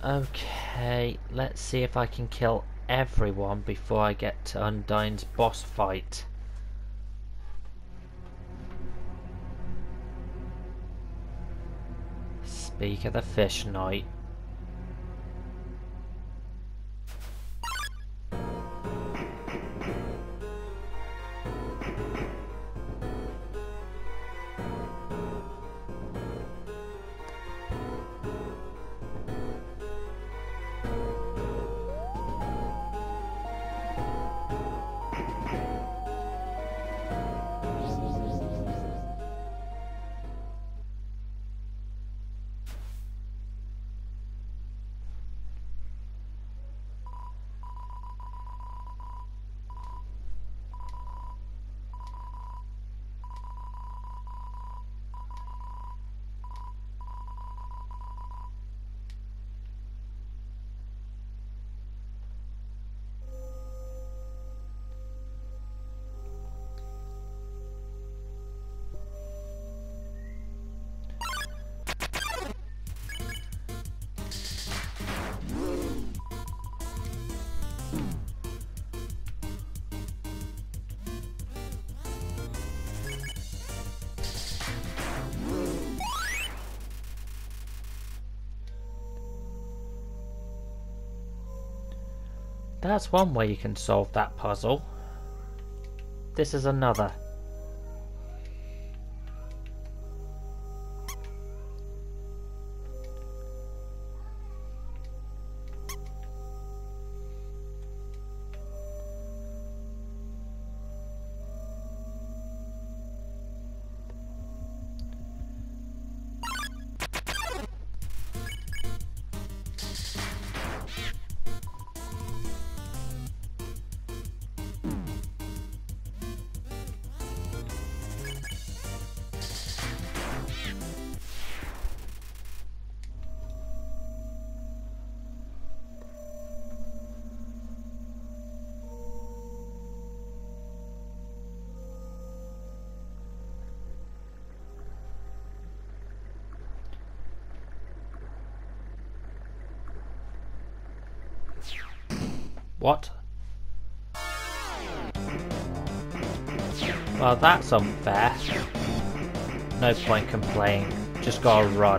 Okay, let's see if I can kill everyone before I get to Undyne's boss fight. Speak of the Fish Knight. That's one way you can solve that puzzle. This is another. What? Well, that's unfair. No point complaining. Just gotta run.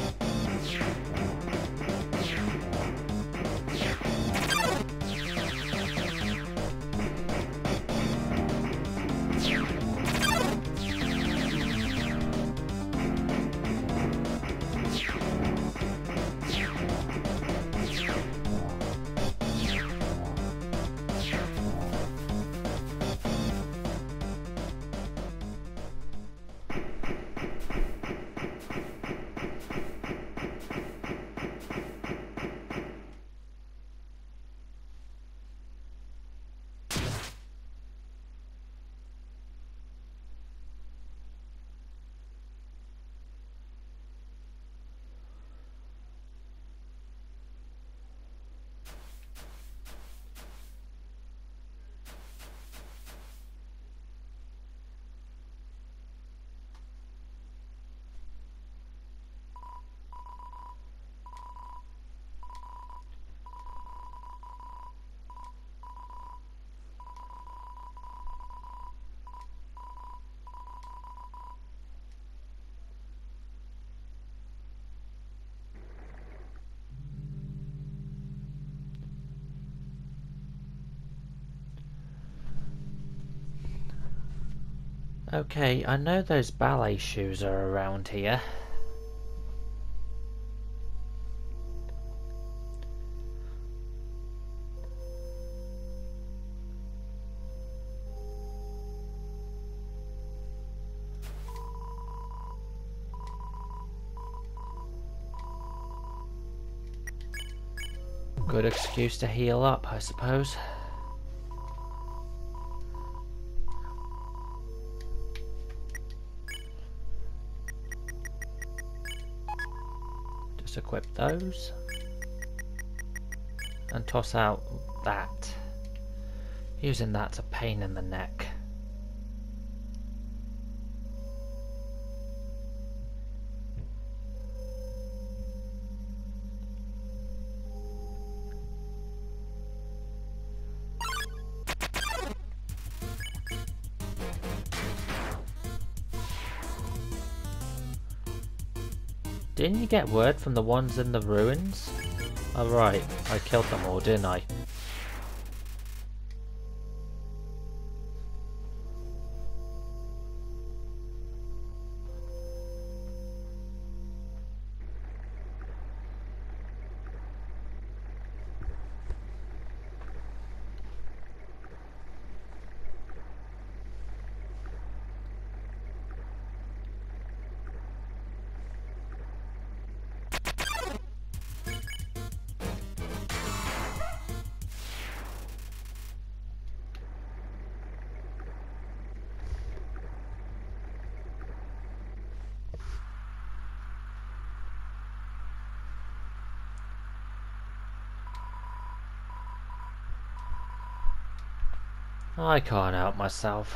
Okay, I know those ballet shoes are around here. Good excuse to heal up, I suppose. Just equip those. And toss out that. Using that's a pain in the neck. Didn't you get word from the ones in the ruins? Oh right, I killed them all, didn't I? I can't help myself.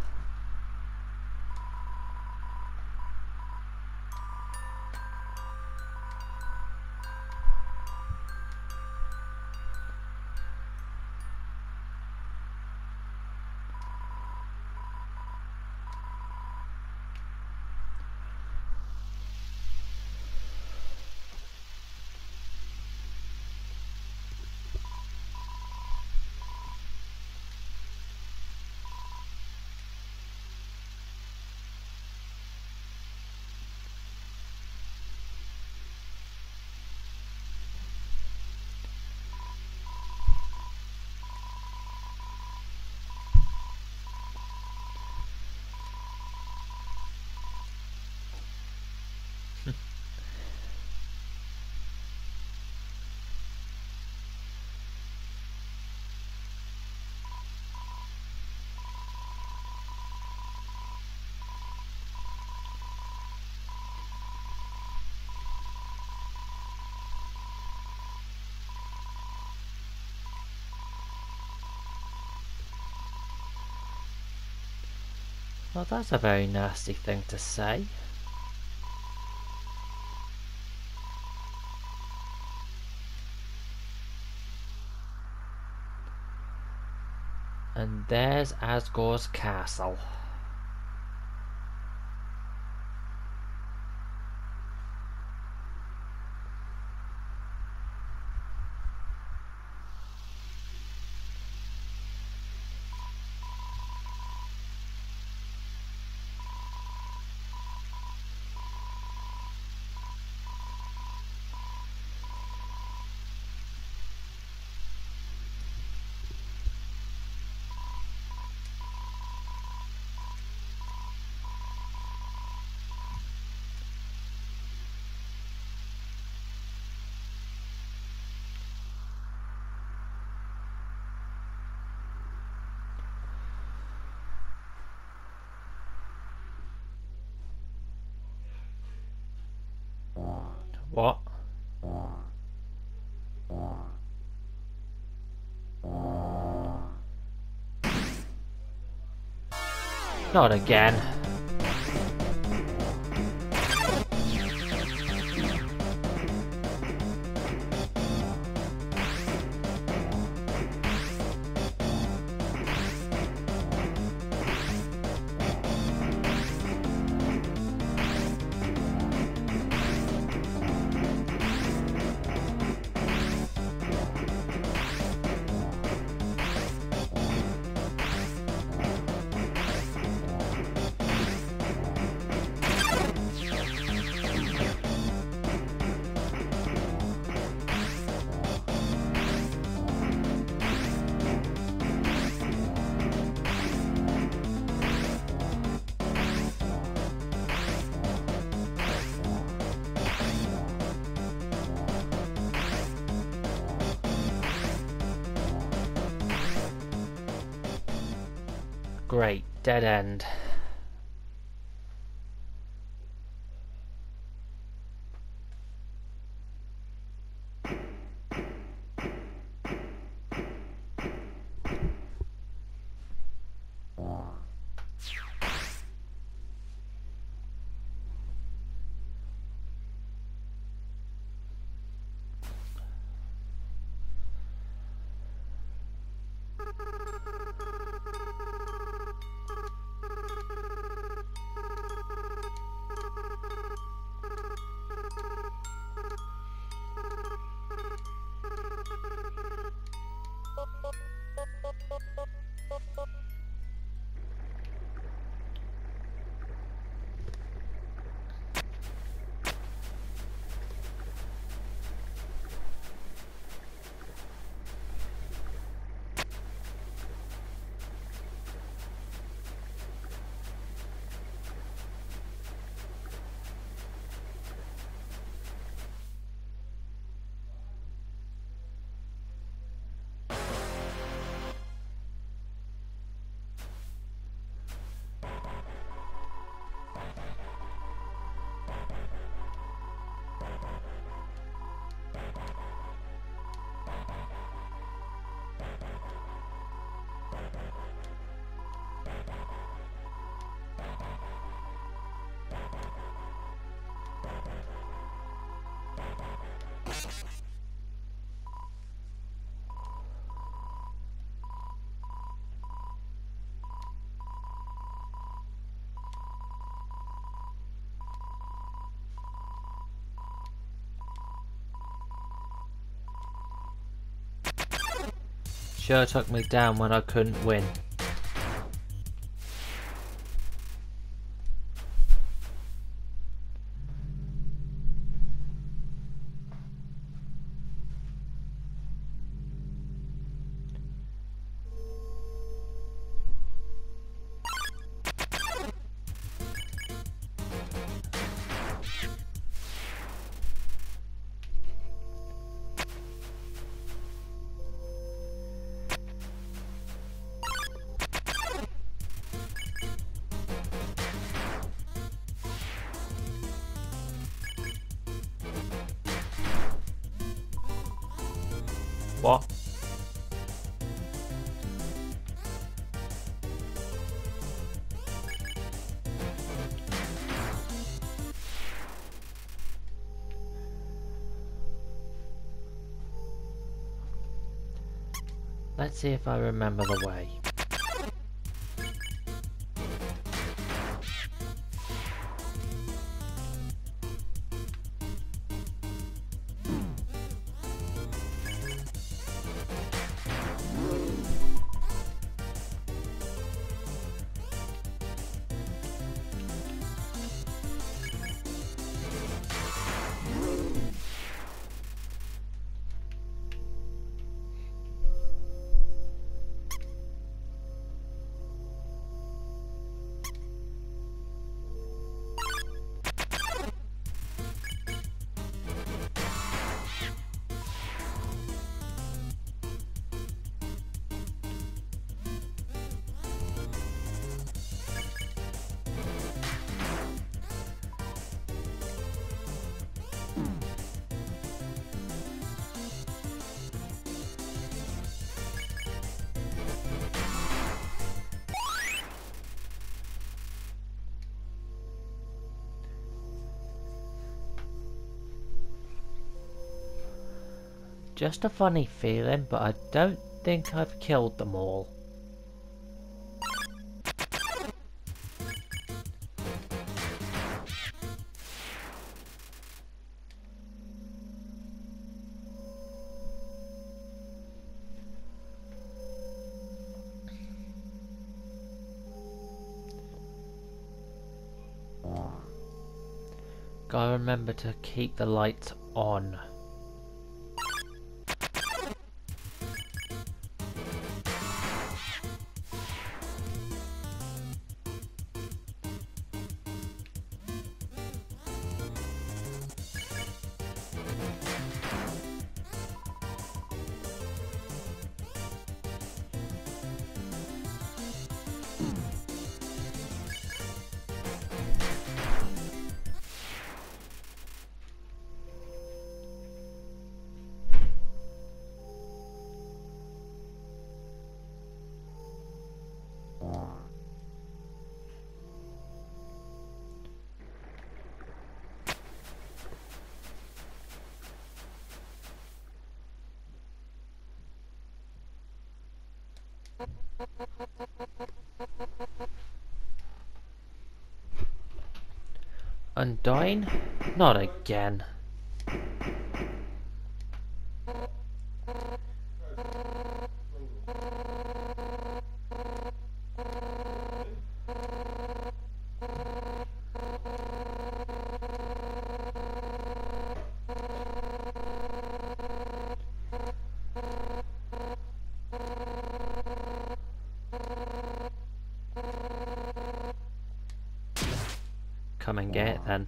Well, that's a very nasty thing to say. And there's Asgore's castle. What? Not again. Great, dead end. sure took me down when I couldn't win. What? Let's see if I remember the way. Just a funny feeling, but I don't think I've killed them all. Gotta remember to keep the lights on. Undyne? Not again. Come and get it then.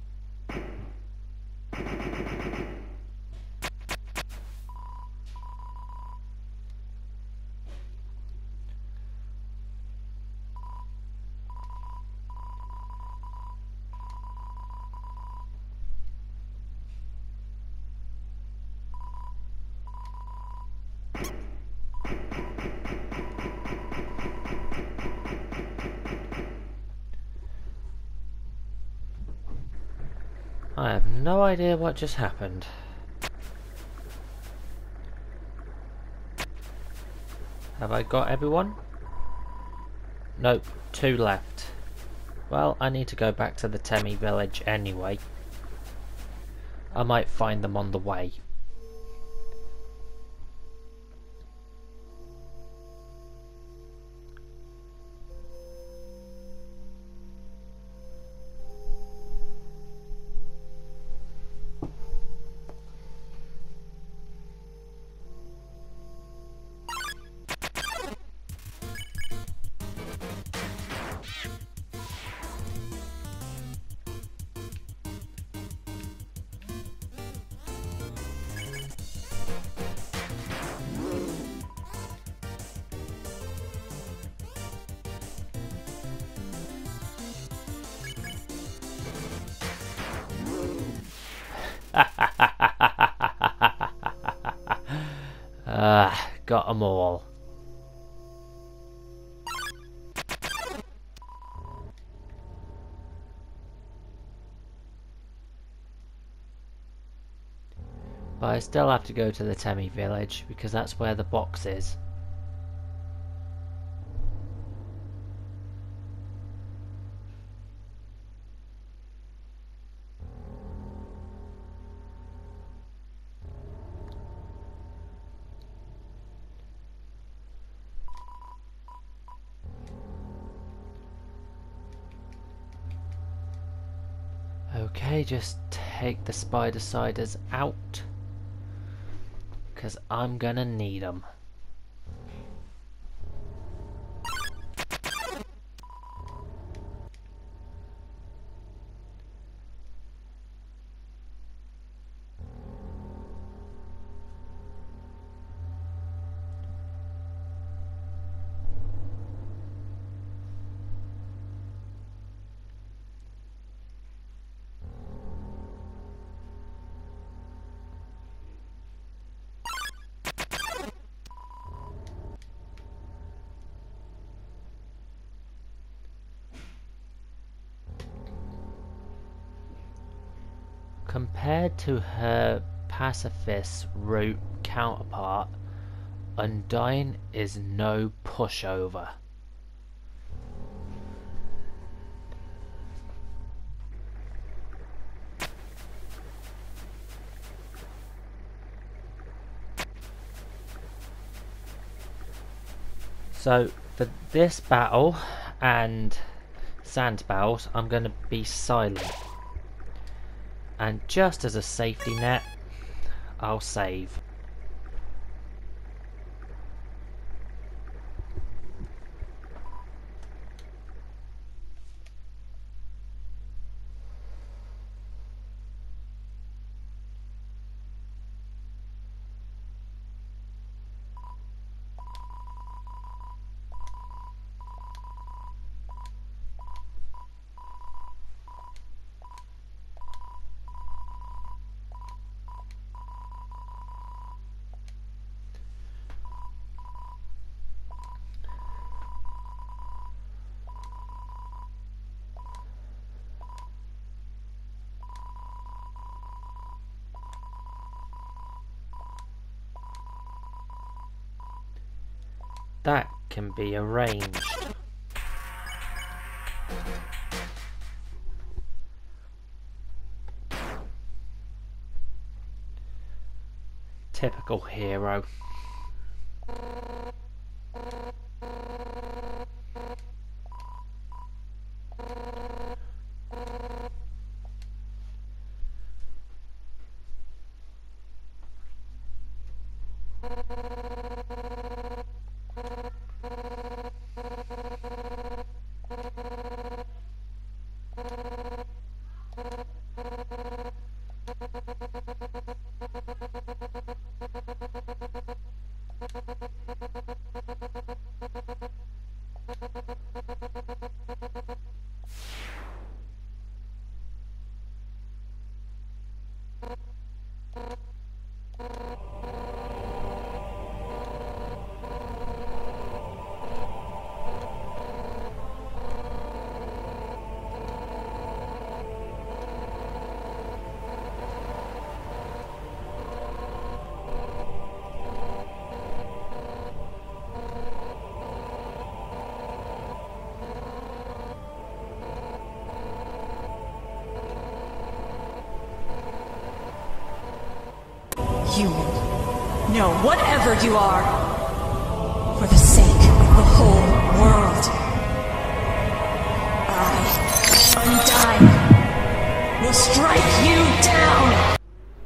I have no idea what just happened. Have I got everyone? Nope, 2 left. Well, I need to go back to the Temmie village anyway. I might find them on the way. got them all. But I still have to go to the Temmie village because that's where the box is. Okay, just take the Spiderciders out, because I'm gonna need them. Compared to her pacifist route counterpart, Undyne is no pushover. So for this battle and sand battles, I'm going to be silent. And just as a safety net, I'll save. That can be arranged. Typical hero. Human. No, whatever you are. For the sake of the whole world. I, Undyne, will strike you down!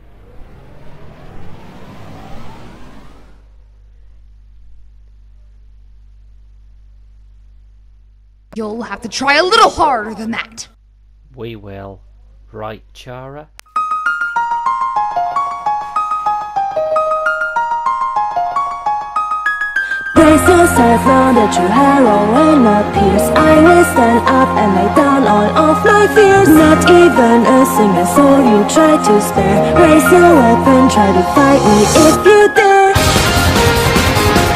You'll have to try a little harder than that. We will. Right, Chara? Brace yourself, now the true hero will appears. I will stand up and lay down all of my fears. Not even a single soul you try to spare. Raise your weapon, try to fight me if you dare.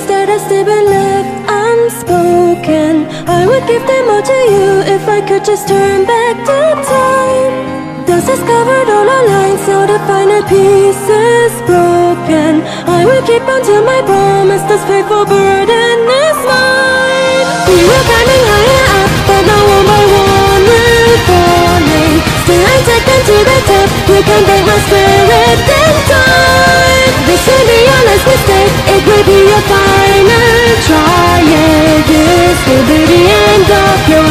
things that have still been left unspoken. I would give them all to you if I could just turn back the time. Dust has covered all our lines, now the final piece is broken. I will keep on to my promise, this faithful burden is mine. We were climbing higher up, but now one by one we're falling. Still I'm taken to the top, you can break my spirit in time. This will be your last mistake, it will be your final trial. This will be the end of your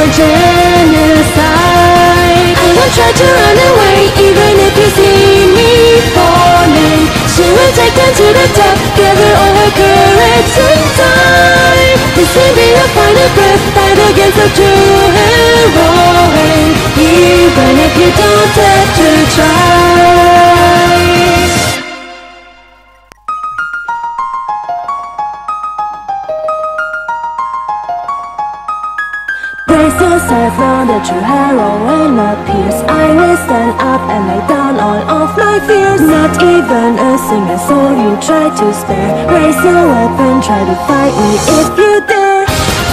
genocide. I won't try to run away, even if you see me falling. She will take them to the top, gather all her courage in time. This will be your final breath, fight against the true heroine, even if you don't have to try. Brace yourself, now the true heroine appears. I will stand up and lay down all of my fears. Not even a single soul you try to spare. Raise your weapon, try to fight me if you dare.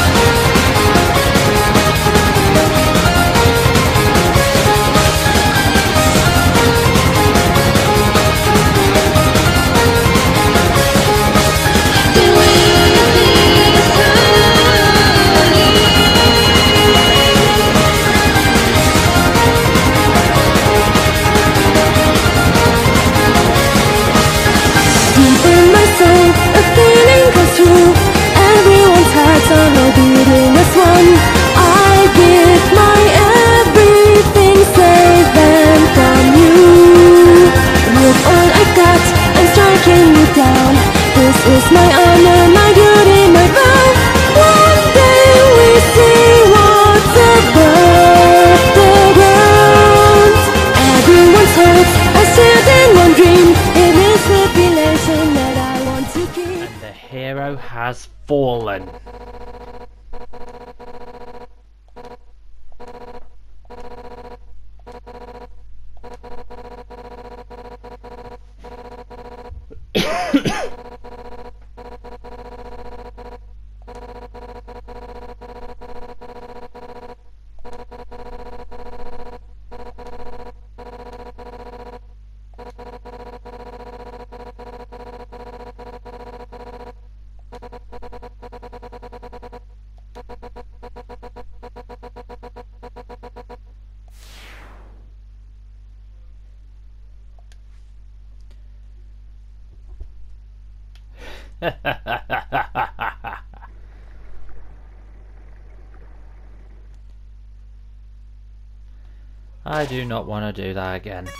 A feeling comes through. Everyone's hearts are now beating as one. I give my everything, save them from you. With all I got, I'm striking you down. This is my honor, my duty, my vow. One day we see what's above the ground. Everyone's hopes are sealed in one dream. It is revelation that I want to keep. And the hero has fallen. I do not want to do that again.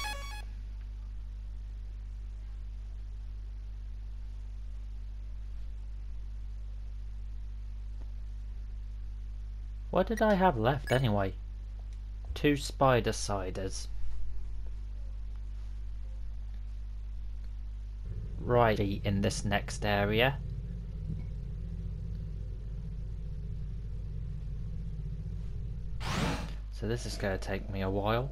What did I have left anyway? 2 spider ciders. Right, in this next area. So this is going to take me a while.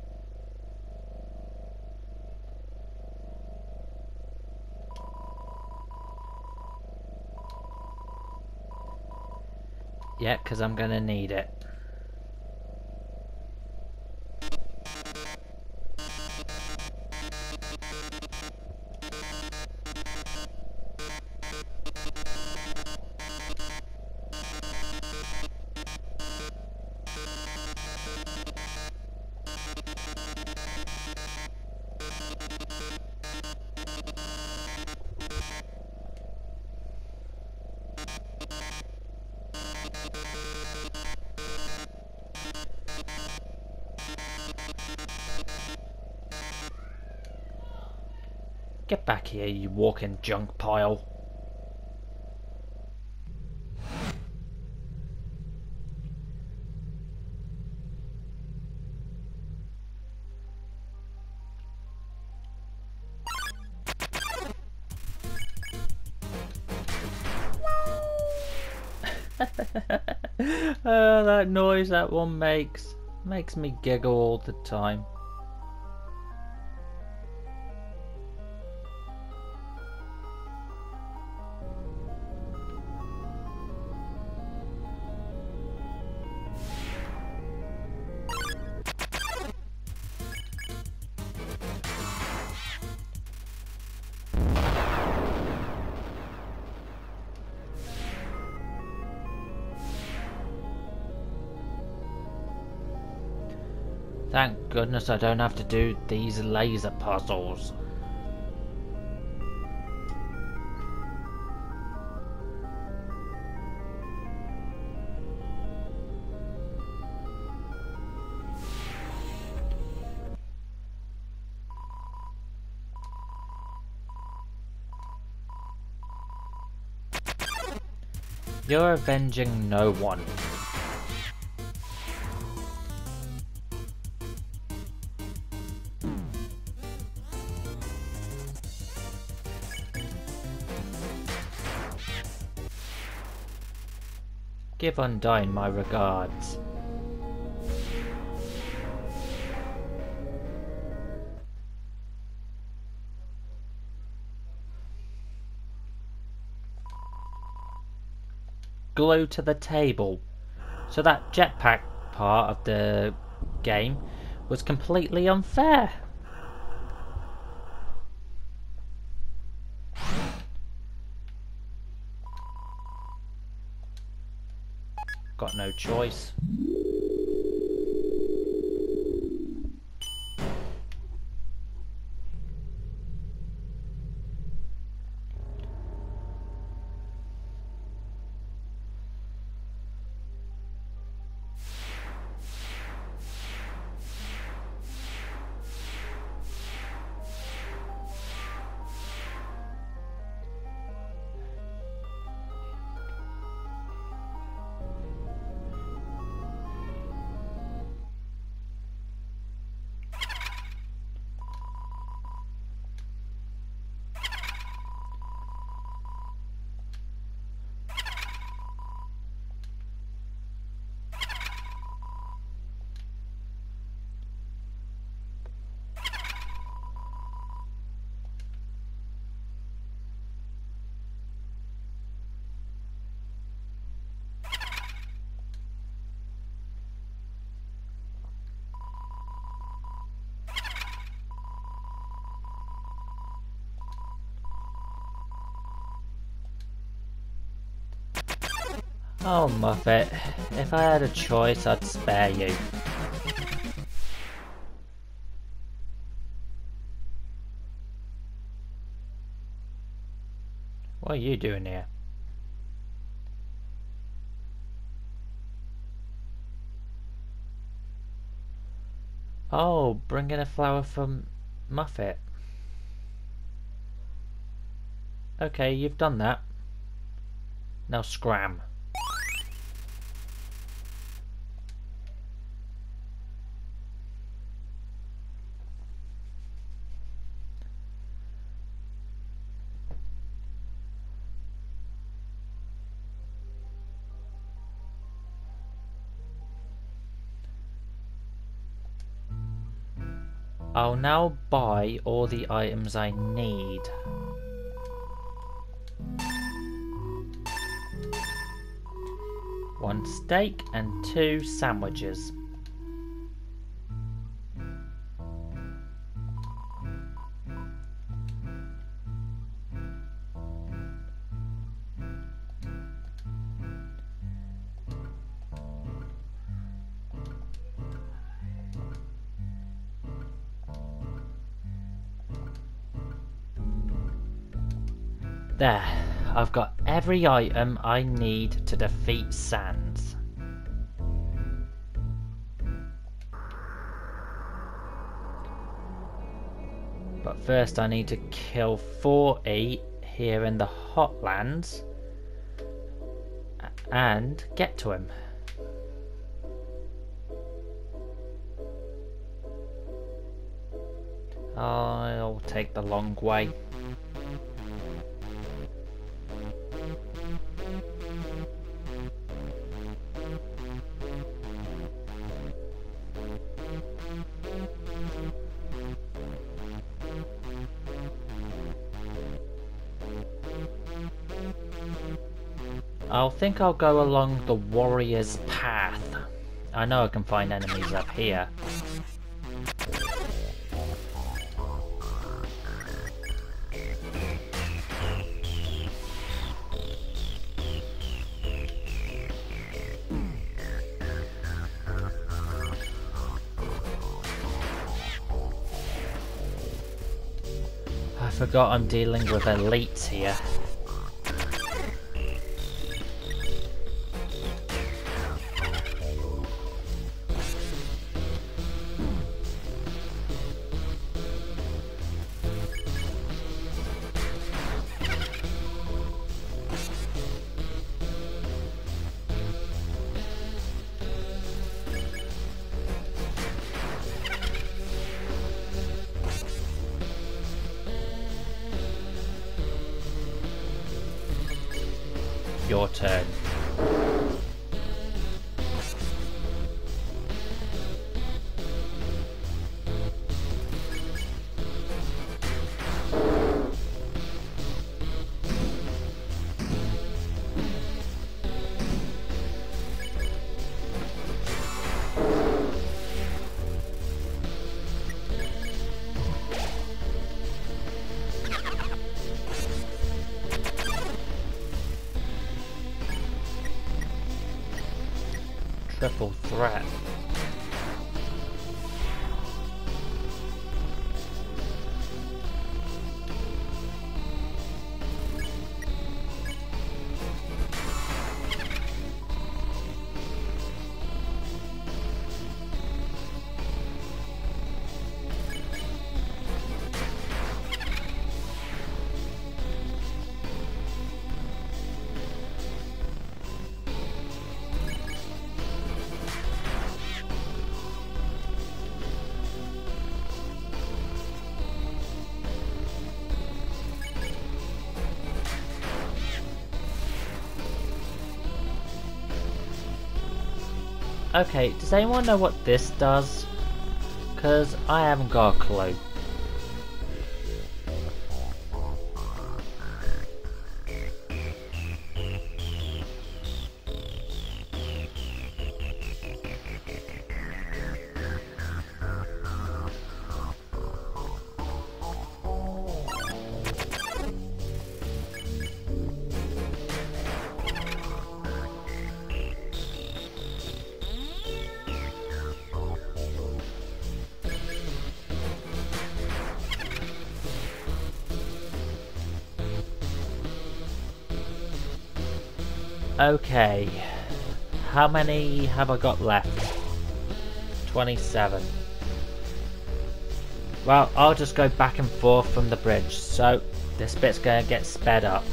Yeah, because I'm going to need it. Get back here, you walking junk pile. That noise that one makes me giggle all the time. Thank goodness I don't have to do these laser puzzles. You're avenging no one. Give Undyne my regards. Glue to the table. So that jetpack part of the game was completely unfair. Got no choice. Oh, Muffet, if I had a choice, I'd spare you. What are you doing here? Oh, bringing a flower from Muffet. Okay, you've done that. Now scram. I'll now buy all the items I need. One steak and 2 sandwiches. There, I've got every item I need to defeat Sans. But first I need to kill 40 here in the Hotlands and get to him. I'll take the long way. I think I'll go along the warrior's path. I know I can find enemies up here. forgot I'm dealing with elites here. Your turn. Triple threat. Okay, does anyone know what this does? Because I haven't got a clue. Okay, how many have I got left? 27. Well, I'll just go back and forth from the bridge, so this bit's gonna get sped up.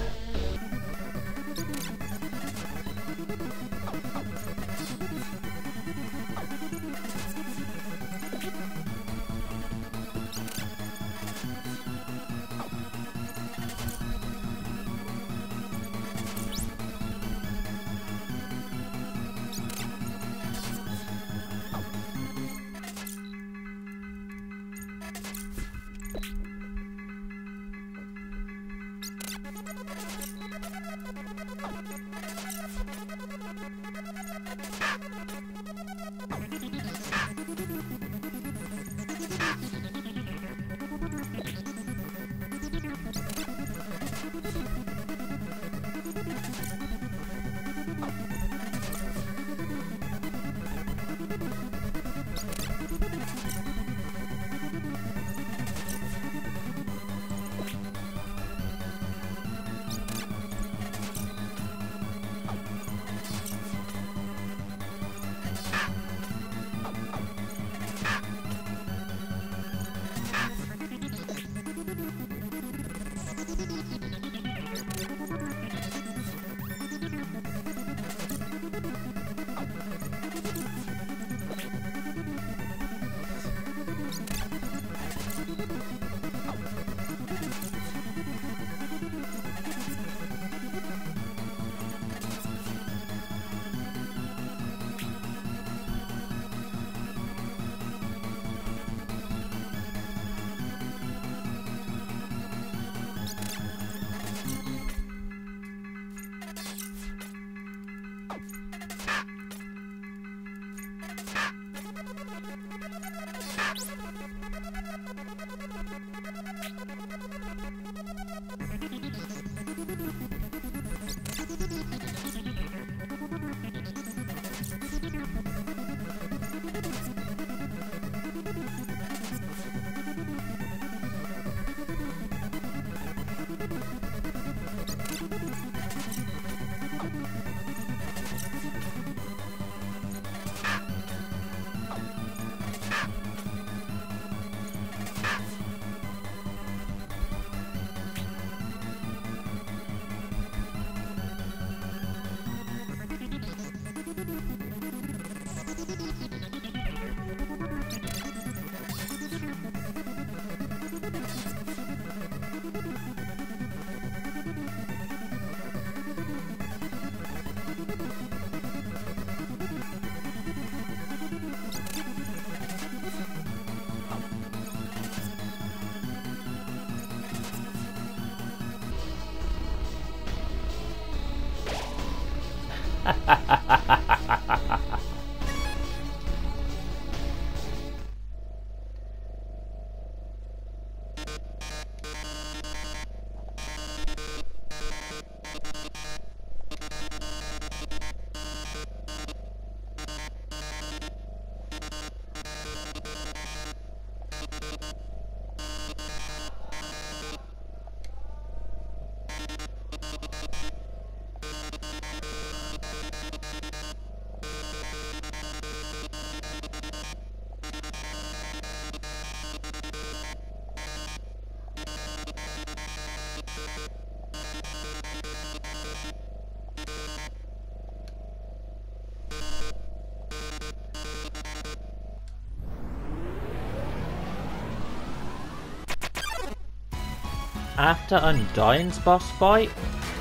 After Undyne's boss fight?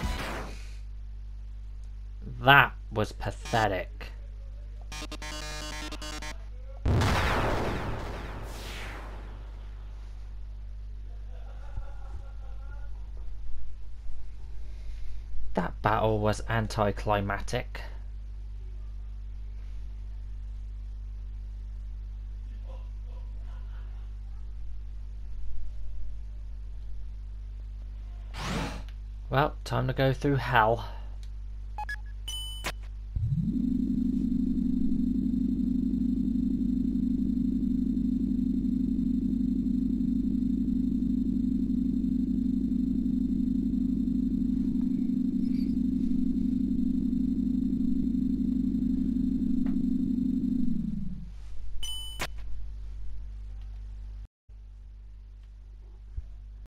That was pathetic. That battle was anticlimactic. Well, time to go through hell.